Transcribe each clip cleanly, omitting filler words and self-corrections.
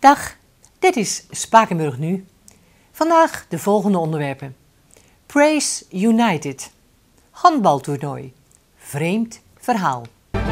Dag, dit is Spakenburg Nu. Vandaag de volgende onderwerpen. Praise United. Handbaltoernooi. Vreemd verhaal.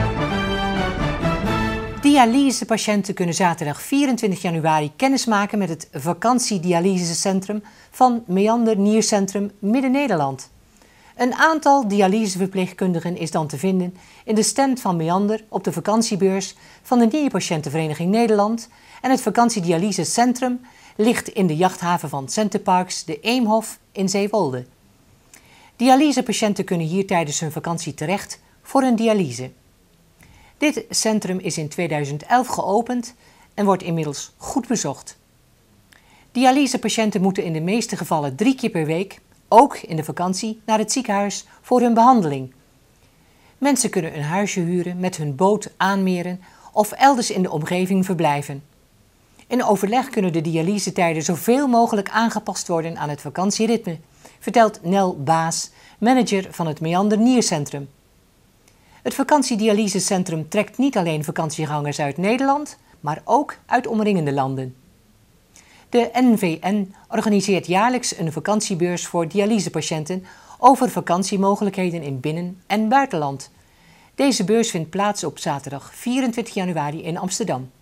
Dialysepatiënten kunnen zaterdag 24 januari kennismaken met het vakantiedialysecentrum van Meander Niercentrum Midden-Nederland. Een aantal dialyseverpleegkundigen is dan te vinden in de stand van Meander op de vakantiebeurs van de Nierpatiëntenvereniging Nederland en het vakantiedialysecentrum ligt in de jachthaven van Centerparks de Eemhof in Zeewolde. Dialysepatiënten kunnen hier tijdens hun vakantie terecht voor een dialyse. Dit centrum is in 2011 geopend en wordt inmiddels goed bezocht. Dialysepatiënten moeten in de meeste gevallen 3 keer per week, ook in de vakantie, naar het ziekenhuis voor hun behandeling. Mensen kunnen een huisje huren, met hun boot aanmeren of elders in de omgeving verblijven. In overleg kunnen de dialysetijden zoveel mogelijk aangepast worden aan het vakantieritme, vertelt Nel Baas, manager van het Meander Niercentrum. Het vakantiedialysecentrum trekt niet alleen vakantiegangers uit Nederland, maar ook uit omringende landen. De NVN organiseert jaarlijks een vakantiebeurs voor dialysepatiënten over vakantiemogelijkheden in binnen- en buitenland. Deze beurs vindt plaats op zaterdag 24 januari in Amsterdam.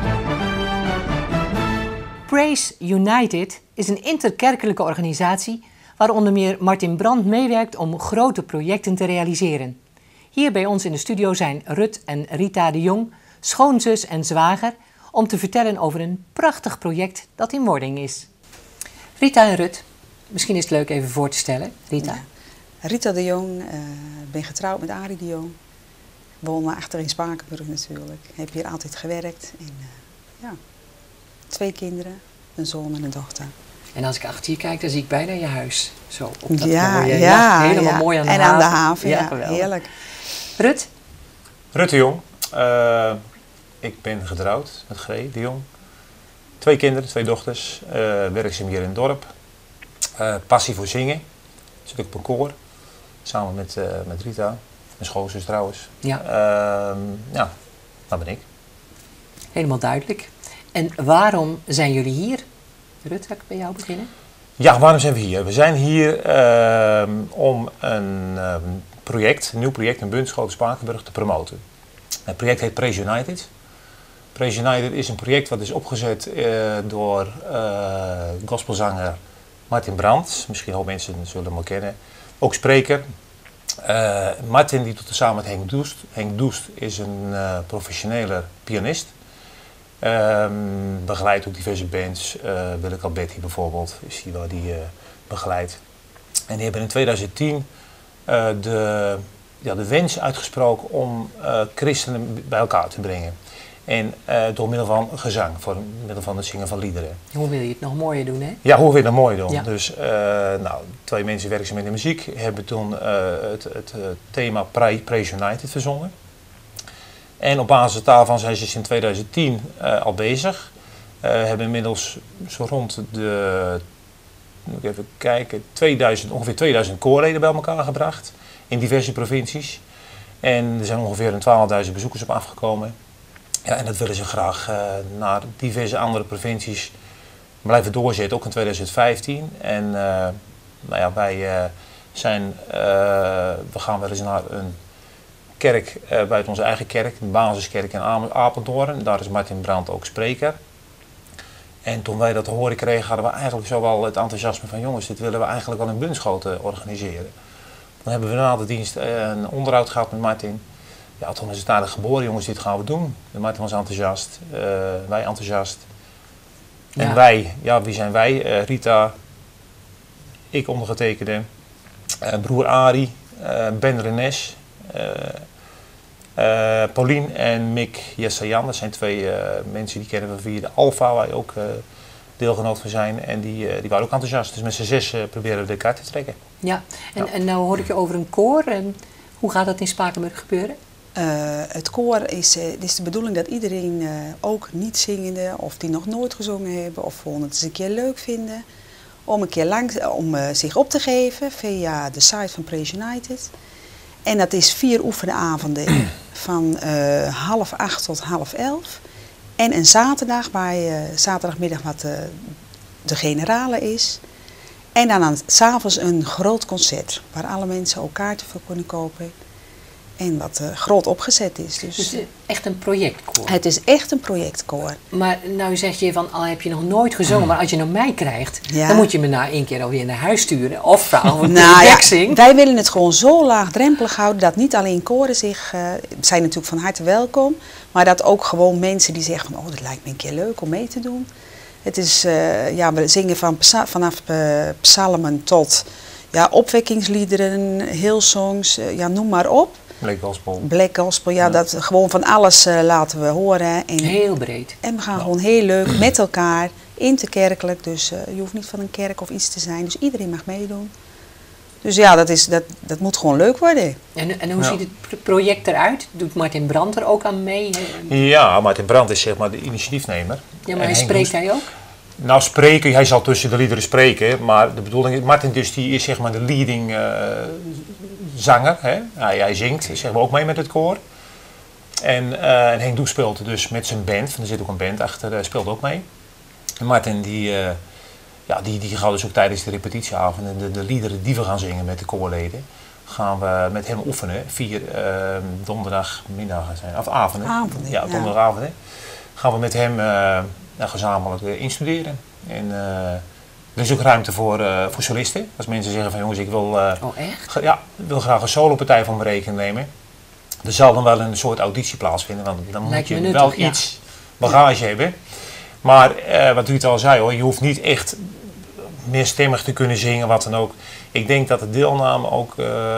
Praise United is een interkerkelijke organisatie waar onder meer Martin Brandt meewerkt om grote projecten te realiseren. Hier bij ons in de studio zijn Rut en Rita de Jong, schoonzus en zwager, om te vertellen over een prachtig project dat in wording is. Rita en Rut, misschien is het leuk even voor te stellen. Rita. Ja. Rita de Jong, ben getrouwd met Arie de Jong. Woon achter in Spakenburg natuurlijk. Heb hier altijd gewerkt. En, 2 kinderen, een zoon en een dochter. En als ik achter je kijk, dan zie ik bijna je huis. Zo op dat mooie jacht. Helemaal mooi aan de haven. En aan de haven, ja, heerlijk. Rut? Rut de Jong. Ik ben getrouwd met G. de Jong. 2 kinderen, 2 dochters. Werkzaam hier in het dorp. Passie voor zingen. Zit ik op een koor. Samen met Rita. Mijn schoonzus trouwens. Ja. Dat ben ik. Helemaal duidelijk. En waarom zijn jullie hier? Rut, zal ik bij jou beginnen? Ja, waarom zijn we hier? We zijn hier om een nieuw project in Bunschoten Spakenburg te promoten. Het project heet Praise United. Praise United is een project wat is opgezet door gospelzanger Martin Brandt. Misschien al mensen zullen hem wel kennen. Ook spreker. Martin die doet het samen met Henk Doest. Henk Doest is een professionele pianist. Begeleidt ook diverse bands. Willeke Alberti bijvoorbeeld is die waar die begeleidt. En die hebben in 2010 de wens uitgesproken om christenen bij elkaar te brengen. En door middel van gezang, door middel van het zingen van liederen. Hoe wil je het nog mooier doen, hè? Ja, hoe wil je het nog mooier doen? Ja. Dus 2 mensen werkzaam in de muziek hebben toen het thema Praise United verzonnen. En op basis daarvan zijn ze sinds 2010 al bezig. Hebben inmiddels zo rond de, moet ik even kijken, ongeveer 2000 koorleden bij elkaar gebracht. In diverse provincies. En er zijn ongeveer 12.000 bezoekers op afgekomen. Ja, en dat willen ze graag naar diverse andere provincies blijven doorzetten, ook in 2015. En we gaan wel eens naar een kerk buiten onze eigen kerk, de basiskerk in Apeldoorn. Daar is Martin Brandt ook spreker. En toen wij dat te horen kregen, hadden we eigenlijk zo wel het enthousiasme van jongens, dit willen we eigenlijk wel in Bunschoten organiseren. Dan hebben we na de dienst een onderhoud gehad met Martin. Ja, toen is het aardig geboren, jongens, dit gaan we doen. En Martin was enthousiast, wij enthousiast. En Ja. wij, wie zijn wij? Rita, ik ondergetekende, broer Arie, Ben Renes, Paulien en Mick Jessayan. Dat zijn 2 mensen die kennen we via de Alpha, waar je ook deelgenoot van zijn. En die waren ook enthousiast. Dus met z'n 6 proberen we de kaart te trekken. Ja, en nou hoor ik je over een koor. Hoe gaat dat in Spakenburg gebeuren? Het koor is de bedoeling dat iedereen, ook niet zingende of die nog nooit gezongen hebben of gewoon het eens een keer leuk vinden, om een keer zich op te geven via de site van Praise United. En dat is 4 oefenavonden van 7:30 tot 10:30. En een zaterdag, zaterdagmiddag wat de generale is. En dan 's avonds een groot concert, waar alle mensen ook kaarten voor kunnen kopen. En wat groot opgezet is. Dus echt een projectkoor. Het is echt een projectkoor. Maar nou zeg je van, al heb je nog nooit gezongen, maar als je naar mij krijgt, dan moet je me na 1 keer alweer naar huis sturen. Of vragen of ik zing. Wij willen het gewoon zo laagdrempelig houden dat niet alleen koren zijn natuurlijk van harte welkom. Maar dat ook gewoon mensen die zeggen van, dat lijkt me een keer leuk om mee te doen. Het is, we zingen vanaf psalmen tot opwekkingsliederen, hillsongs, noem maar op. Black gospel, dat gewoon van alles laten we horen. En, heel breed. En we gaan gewoon heel leuk met elkaar, interkerkelijk. Dus je hoeft niet van een kerk of iets te zijn. Dus iedereen mag meedoen. Dus ja, dat moet gewoon leuk worden. En hoe ziet het project eruit? Doet Martin Brandt er ook aan mee? Ja, Martin Brandt is zeg maar de initiatiefnemer. Ja, maar spreekt hij ook? Nou, spreken, hij zal tussen de liederen spreken. Maar de bedoeling is, Martin dus, die is zeg maar de leading zanger. Hè? Hij zingt, zeg maar ook mee met het koor. En Henk Does speelt dus met zijn band. Er zit ook een band achter, speelt ook mee. En Martin die gaat dus ook tijdens de repetitieavonden, de liederen die we gaan zingen met de koorleden, gaan we met hem oefenen. 4 donderdagmiddagen zijn, of avonden. Ja, donderdagavonden. Gaan we met hem gezamenlijk instuderen. En er is ook ruimte voor solisten. Als mensen zeggen van jongens, ik wil, wil graag een solopartij van mijn rekening nemen. Er zal dan wel een soort auditie plaatsvinden, want dan moet je nuttig, wel iets bagage hebben. Maar wat u het al zei hoor, je hoeft niet echt meerstemmig te kunnen zingen, wat dan ook. Ik denk dat de deelname ook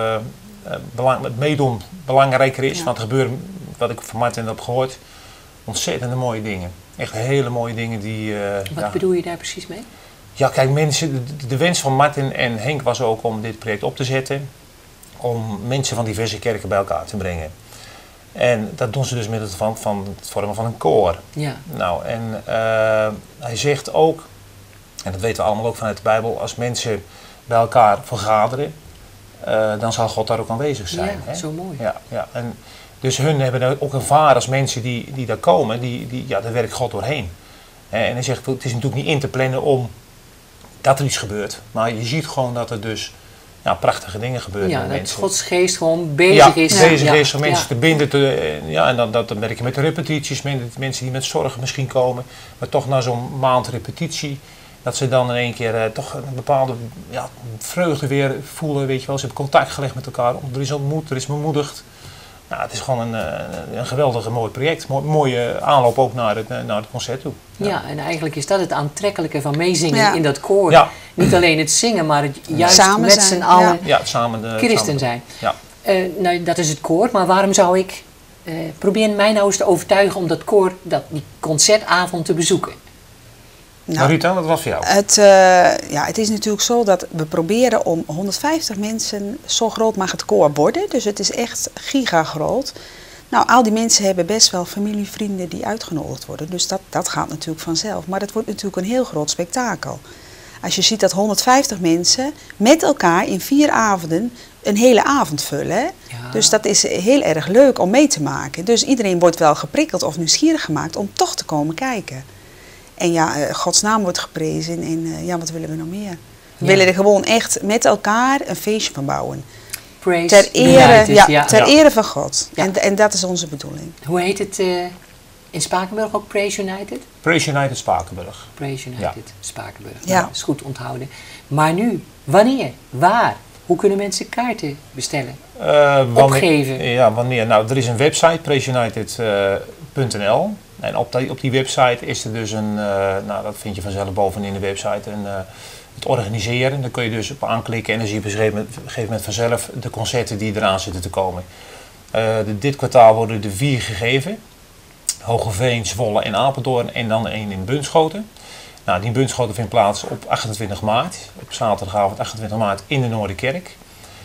het meedoen belangrijker is. Want er gebeuren, wat ik van Martin heb gehoord, ontzettende mooie dingen. Echt hele mooie dingen die... wat bedoel je daar precies mee? Ja, kijk, mensen, de wens van Martin en Henk was ook om dit project op te zetten. Om mensen van diverse kerken bij elkaar te brengen. En dat doen ze dus middels van het vormen van een koor. Ja. Nou, en hij zegt ook, en dat weten we allemaal ook vanuit de Bijbel, als mensen bij elkaar vergaderen, dan zal God daar ook aanwezig zijn. Ja, hè? Zo mooi. Ja. En dus hun hebben ook ervaren als mensen die daar komen, daar werkt God doorheen. En hij zegt, het is natuurlijk niet in te plannen om dat er iets gebeurt. Maar je ziet gewoon dat er dus prachtige dingen gebeuren met mensen. Dat Gods geest gewoon bezig is. Om mensen te binden. En dat merk je met de repetities. Mensen die met zorgen misschien komen. Maar toch na zo'n maand repetitie. Dat ze dan in één keer toch een bepaalde vreugde weer voelen. Weet je wel. Ze hebben contact gelegd met elkaar. Er is ontmoet, er is bemoedigd. Het is gewoon een geweldig mooi project. Mooie aanloop ook naar het concert toe. Ja, en eigenlijk is dat het aantrekkelijke van meezingen in dat koor. Ja. Niet alleen het zingen, maar het juist samen met z'n allen christen zijn. Ja. Dat is het koor, maar waarom zou ik... probeer mij nou eens te overtuigen om dat koor, die concertavond te bezoeken. Nou, Rita, wat was voor jou? Het is natuurlijk zo dat we proberen om 150 mensen, zo groot mag het koor worden. Dus het is echt gigagroot. Nou, al die mensen hebben best wel familie, vrienden die uitgenodigd worden. Dus dat gaat natuurlijk vanzelf. Maar het wordt natuurlijk een heel groot spektakel. Als je ziet dat 150 mensen met elkaar in 4 avonden een hele avond vullen. Hè? Ja. Dus dat is heel erg leuk om mee te maken. Dus iedereen wordt wel geprikkeld of nieuwsgierig gemaakt om toch te komen kijken. En Gods naam wordt geprezen en wat willen we nog meer? We willen er gewoon echt met elkaar een feestje van bouwen. Praise ter ere van God. Ja. En dat is onze bedoeling. Hoe heet het in Spakenburg ook? Praise United? Praise United Spakenburg. Praise United Spakenburg. Ja. Dat is goed onthouden. Maar nu, wanneer? Waar? Hoe kunnen mensen kaarten bestellen? Opgeven? Ja, wanneer? Nou, er is een website, praiseunited.nl. En op die website is er dus dat vind je vanzelf bovenin de website, het organiseren. Daar kun je dus op aanklikken en dan zie je op een gegeven moment vanzelf de concerten die eraan zitten te komen. Dit kwartaal worden er 4 gegeven. Hogeveen, Zwolle en Apeldoorn en dan 1 in Bunschoten. Nou, die in Bunschoten vindt plaats op 28 maart, op zaterdagavond 28 maart in de Noorderkerk.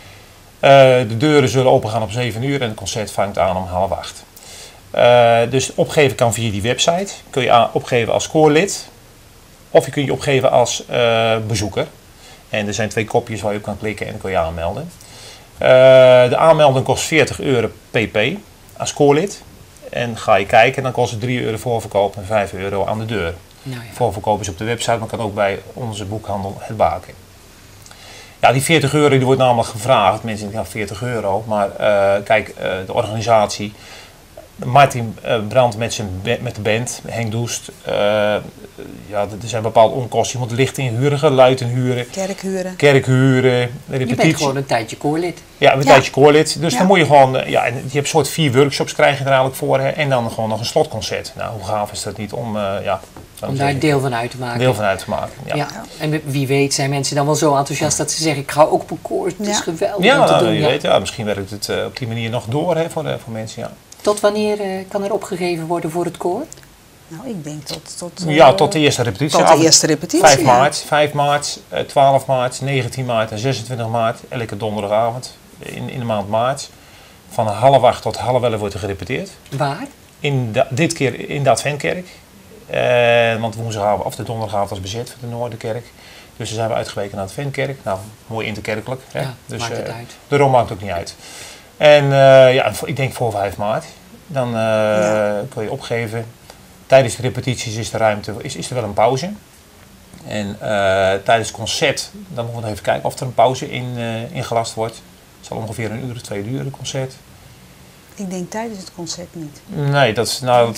De deuren zullen opengaan op 7 uur en het concert vangt aan om 7:30. Dus opgeven kan via die website. Kun je opgeven als koorlid. Of je kunt je opgeven als bezoeker. En er zijn 2 kopjes waar je op kan klikken en dan kun je aanmelden. De aanmelding kost €40 pp. als koorlid. En ga je kijken, dan kost het €3 voorverkoop en €5 aan de deur. Nou ja. Voorverkoop is op de website, maar kan ook bij onze boekhandel Het Baken. Ja, die €40 die wordt namelijk gevraagd. Mensen denken, ja, €40. Maar kijk, de organisatie... Martin Brandt met de band, Henk Doest. Ja, er zijn bepaalde onkosten. Je moet licht inhuren, geluid inhuren. Kerkhuren, repetitie. Je bent gewoon een tijdje koorlid. Ja, een tijdje koorlid. Dus dan moet je gewoon... Ja, en je hebt een soort 4 workshops krijg je er eigenlijk voor. Hè, en dan gewoon nog een slotconcert. Nou, hoe gaaf is dat niet om... om daar deel van uit te maken. Deel van uit te maken, ja. En wie weet zijn mensen dan wel zo enthousiast dat ze zeggen... ik ga ook op koor, het is geweldig om te doen. Je weet, ja, misschien werkt het op die manier nog door hè, voor mensen, ja. Tot wanneer kan er opgegeven worden voor het koor? Nou, ik denk tot de eerste repetitie. Tot de eerste repetitie, 5 maart, 12 maart, 19 maart en 26 maart. Elke donderdagavond in de maand maart. Van 7:30 tot 11:30 wordt er gerepeteerd. Waar? Dit keer in de Adventkerk. Want woensdagavond of de donderdagavond was bezet voor de Noorderkerk. Dus dan zijn we uitgeweken naar de Adventkerk. Nou, mooi interkerkelijk. Hè? Ja, dus, maakt het uit. Daarom maakt het ook niet uit. En ik denk voor 5 maart. Dan kun je opgeven. Tijdens de repetities is de ruimte, is er wel een pauze. En tijdens het concert, dan moeten we nog even kijken of er een pauze ingelast wordt. Het zal ongeveer 1 uur of 2 uur, een concert. Ik denk tijdens het concert niet. Nee, dat is nou...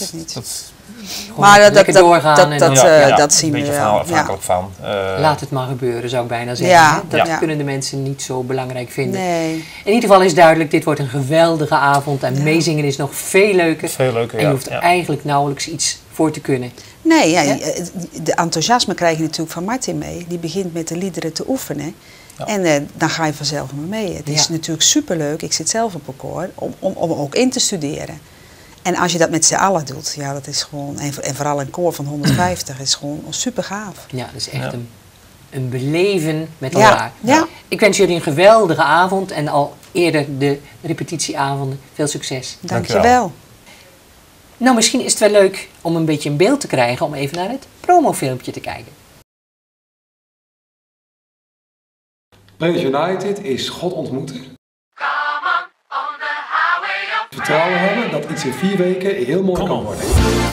Maar dat doorgaan. Dat zien we wel. Een beetje afhankelijk van. Laat het maar gebeuren, zou ik bijna zeggen. Ja, dat kunnen de mensen niet zo belangrijk vinden. Nee. In ieder geval is duidelijk, dit wordt een geweldige avond. En meezingen is nog veel leuker. Veel leuker, en je hoeft er eigenlijk nauwelijks iets voor te kunnen. Nee, de enthousiasme krijg je natuurlijk van Martin mee. Die begint met de liederen te oefenen. Ja. En dan ga je vanzelf mee. Het is natuurlijk superleuk. Ik zit zelf op een koor om ook in te studeren. En als je dat met z'n allen doet, ja, dat is gewoon... En vooral een koor van 150 is gewoon super gaaf. Ja, dat is echt een beleven met elkaar. Ja. Ik wens jullie een geweldige avond en al eerder de repetitieavonden. Veel succes. Dankjewel. Nou, misschien is het wel leuk om een beetje een beeld te krijgen om even naar het promofilmpje te kijken. Praise United is God ontmoeten. Vertrouwen hebben dat iets in 4 weken heel mooi kan worden.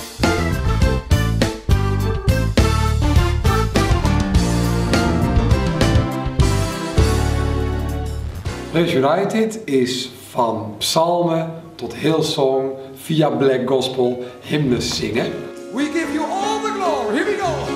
Praise United is van psalmen tot Hillsong via Black Gospel hymnes zingen. We give you all the glory. Here we go.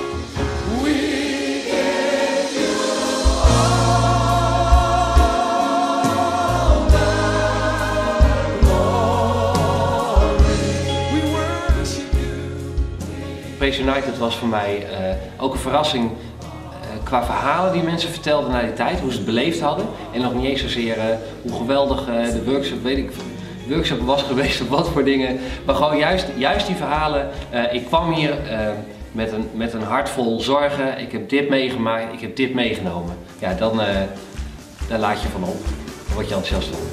Praise United was voor mij ook een verrassing qua verhalen die mensen vertelden na die tijd, hoe ze het beleefd hadden. En nog niet eens zozeer hoe geweldig de workshop was geweest of wat voor dingen. Maar gewoon juist die verhalen. Ik kwam hier met een hart vol zorgen. Ik heb dit meegemaakt, ik heb dit meegenomen. Ja, daar laat je van op. Dan word je enthousiast van.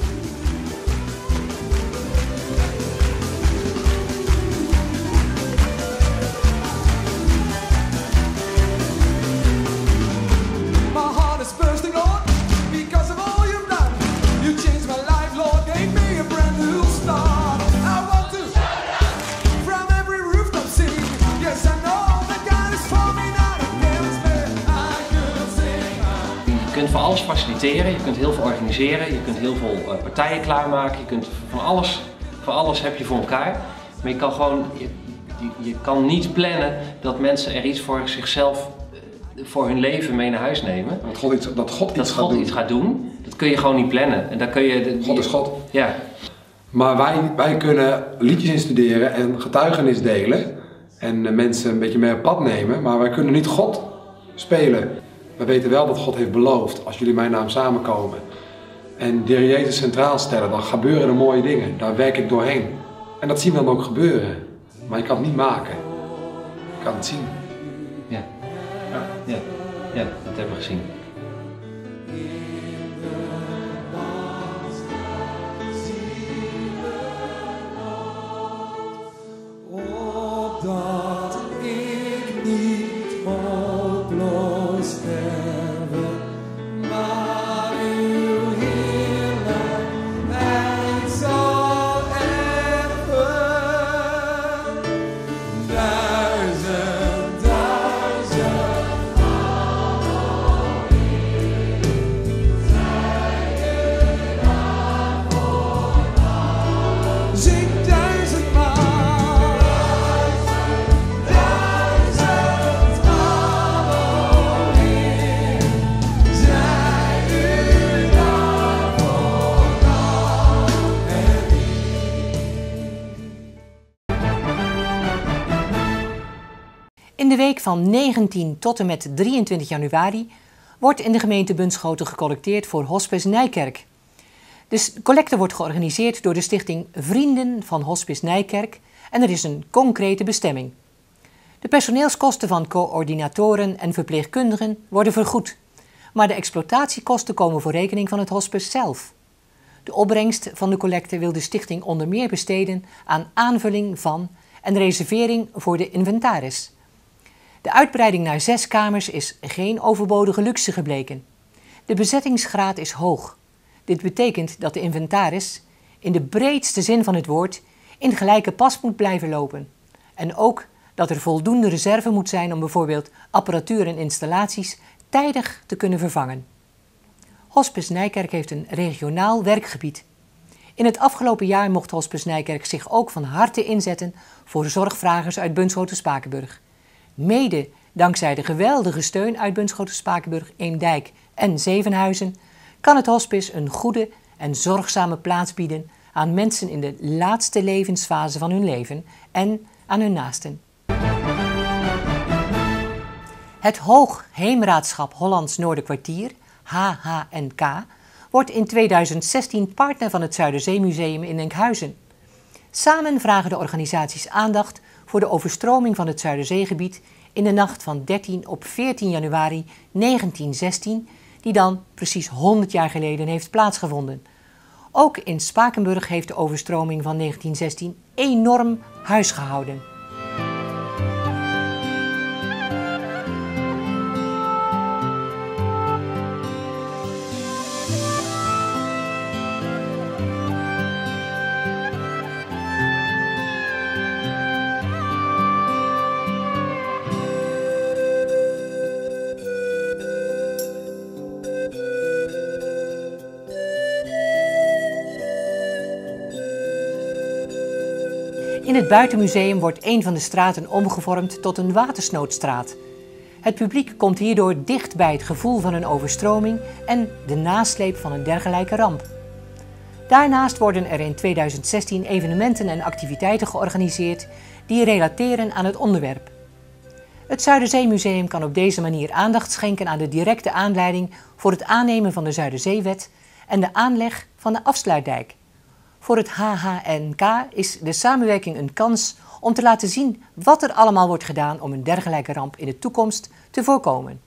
Je kunt van alles faciliteren, je kunt heel veel organiseren, je kunt heel veel partijen klaarmaken, je kunt van alles heb je voor elkaar. Maar je kan gewoon, je kan niet plannen dat mensen er iets voor zichzelf, voor hun leven mee naar huis nemen. Dat God iets gaat doen. Dat kun je gewoon niet plannen. En dan kun je, God is God. Ja. Maar wij kunnen liedjes instuderen en getuigenis delen en mensen een beetje mee op pad nemen, maar wij kunnen niet God spelen. We weten wel dat God heeft beloofd, als jullie mijn naam samenkomen en de Heer Jezus centraal stellen, dan gebeuren er mooie dingen. Daar werk ik doorheen. En dat zien we dan ook gebeuren. Maar je kan het niet maken. Je kan het zien. Ja, dat hebben we gezien. Opdat ik niet hopeloos sterven, maar uw heerlijkheid zal erven. In de week van 19 tot en met 23 januari wordt in de gemeente Bunschoten gecollecteerd voor Hospice Nijkerk. De collecte wordt georganiseerd door de stichting Vrienden van Hospice Nijkerk en er is een concrete bestemming. De personeelskosten van coördinatoren en verpleegkundigen worden vergoed, maar de exploitatiekosten komen voor rekening van het hospice zelf. De opbrengst van de collecte wil de stichting onder meer besteden aan aanvulling van en reservering voor de inventaris. De uitbreiding naar 6 kamers is geen overbodige luxe gebleken. De bezettingsgraad is hoog. Dit betekent dat de inventaris, in de breedste zin van het woord, in gelijke pas moet blijven lopen. En ook dat er voldoende reserve moet zijn om bijvoorbeeld apparatuur en installaties tijdig te kunnen vervangen. Hospice Nijkerk heeft een regionaal werkgebied. In het afgelopen jaar mocht Hospice Nijkerk zich ook van harte inzetten voor zorgvragers uit Bunschoten-Spakenburg. Mede dankzij de geweldige steun uit Bunschoten-Spakenburg, Eemdijk en Zevenhuizen kan het hospice een goede en zorgzame plaats bieden aan mensen in de laatste levensfase van hun leven en aan hun naasten. Het Hoogheemraadschap Hollands Noorderkwartier, HHNK, wordt in 2016 partner van het Zuiderzeemuseum in Enkhuizen. Samen vragen de organisaties aandacht voor de overstroming van het Zuiderzeegebied in de nacht van 13 op 14 januari 1916, die dan precies 100 jaar geleden heeft plaatsgevonden. Ook in Spakenburg heeft de overstroming van 1916 enorm huisgehouden. In het buitenmuseum wordt een van de straten omgevormd tot een watersnoodstraat. Het publiek komt hierdoor dicht bij het gevoel van een overstroming en de nasleep van een dergelijke ramp. Daarnaast worden er in 2016 evenementen en activiteiten georganiseerd die relateren aan het onderwerp. Het Zuiderzeemuseum kan op deze manier aandacht schenken aan de directe aanleiding voor het aannemen van de Zuiderzeewet en de aanleg van de afsluitdijk. Voor het HHNK is de samenwerking een kans om te laten zien wat er allemaal wordt gedaan om een dergelijke ramp in de toekomst te voorkomen.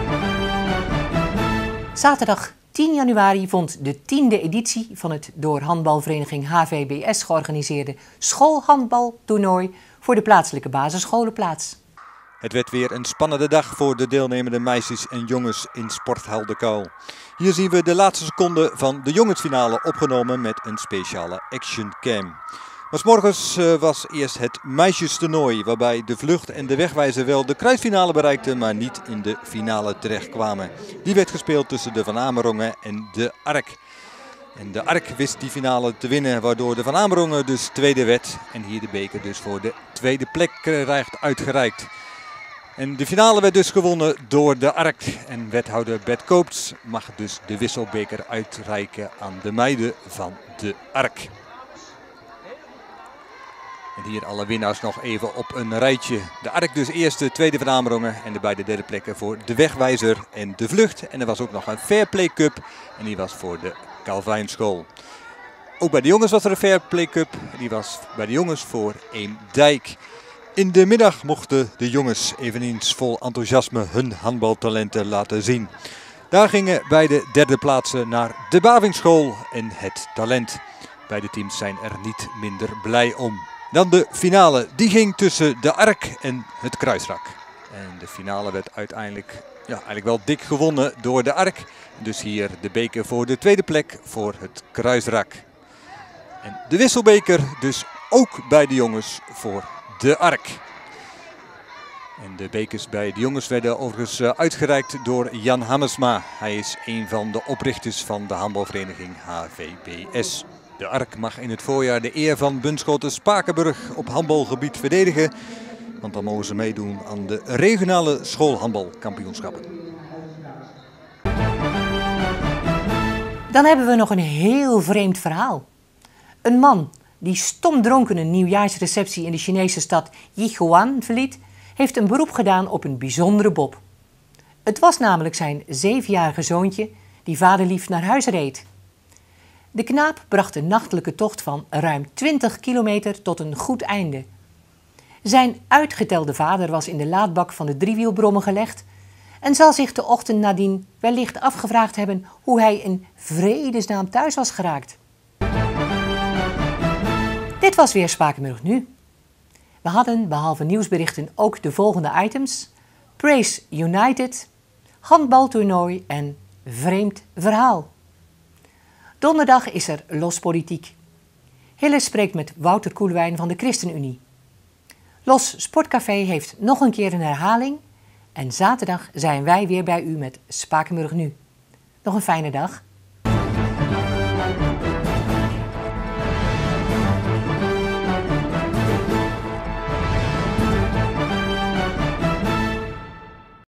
Zaterdag 10 januari vond de 10e editie van het door handbalvereniging HVBS georganiseerde schoolhandbaltoernooi voor de plaatselijke basisscholen plaats. Het werd weer een spannende dag voor de deelnemende meisjes en jongens in Sporthal de Kuil. Hier zien we de laatste seconden van de jongensfinale opgenomen met een speciale actioncam. Maar 's morgens was eerst het meisjestoernooi, waarbij de vlucht en de wegwijzer wel de kruisfinale bereikten, maar niet in de finale terechtkwamen. Die werd gespeeld tussen de Van Amerongen en de Ark. En de Ark wist die finale te winnen, waardoor de Van Amerongen dus tweede werd. En hier de beker dus voor de tweede plek krijgt uitgereikt. En de finale werd dus gewonnen door de Ark. En wethouder Bert Koopts mag dus de wisselbeker uitreiken aan de meiden van de Ark. En hier alle winnaars nog even op een rijtje. De Ark dus eerste, tweede Van Amerongen en de beide derde plekken voor de Wegwijzer en de Vlucht. En er was ook nog een Fair Play Cup en die was voor de Calvijnschool. Ook bij de jongens was er een Fair Play Cup. Die was bij de jongens voor Eemdijk. In de middag mochten de jongens eveneens vol enthousiasme hun handbaltalenten laten zien. Daar gingen beide derde plaatsen naar de Bavingschool en het talent. Beide teams zijn er niet minder blij om. Dan de finale, die ging tussen de Ark en het Kruisrak. En de finale werd uiteindelijk eigenlijk wel dik gewonnen door de Ark. Dus hier de beker voor de tweede plek voor het Kruisrak. En de wisselbeker dus ook bij de jongens voor de Ark. En de bekers bij de jongens werden overigens uitgereikt door Jan Hammersma. Hij is een van de oprichters van de handbalvereniging HVBS. De Ark mag in het voorjaar de eer van Bunschoten-Spakenburg op handbalgebied verdedigen. Want dan mogen ze meedoen aan de regionale schoolhandbalkampioenschappen. Dan hebben we nog een heel vreemd verhaal. Een man die stomdronken een nieuwjaarsreceptie in de Chinese stad Yichuan verliet, heeft een beroep gedaan op een bijzondere Bob. Het was namelijk zijn 7-jarige zoontje die vaderlief naar huis reed. De knaap bracht een nachtelijke tocht van ruim 20 kilometer tot een goed einde. Zijn uitgetelde vader was in de laadbak van de driewielbrommer gelegd en zal zich de ochtend nadien wellicht afgevraagd hebben hoe hij in vredesnaam thuis was geraakt. Dit was weer Spakenburg Nu. We hadden behalve nieuwsberichten ook de volgende items: Praise United, handbaltoernooi en vreemd verhaal. Donderdag is er Los Politiek. Hille spreekt met Wouter Koelewijn van de ChristenUnie. Los Sportcafé heeft nog een keer een herhaling. En zaterdag zijn wij weer bij u met Spakenburg Nu. Nog een fijne dag.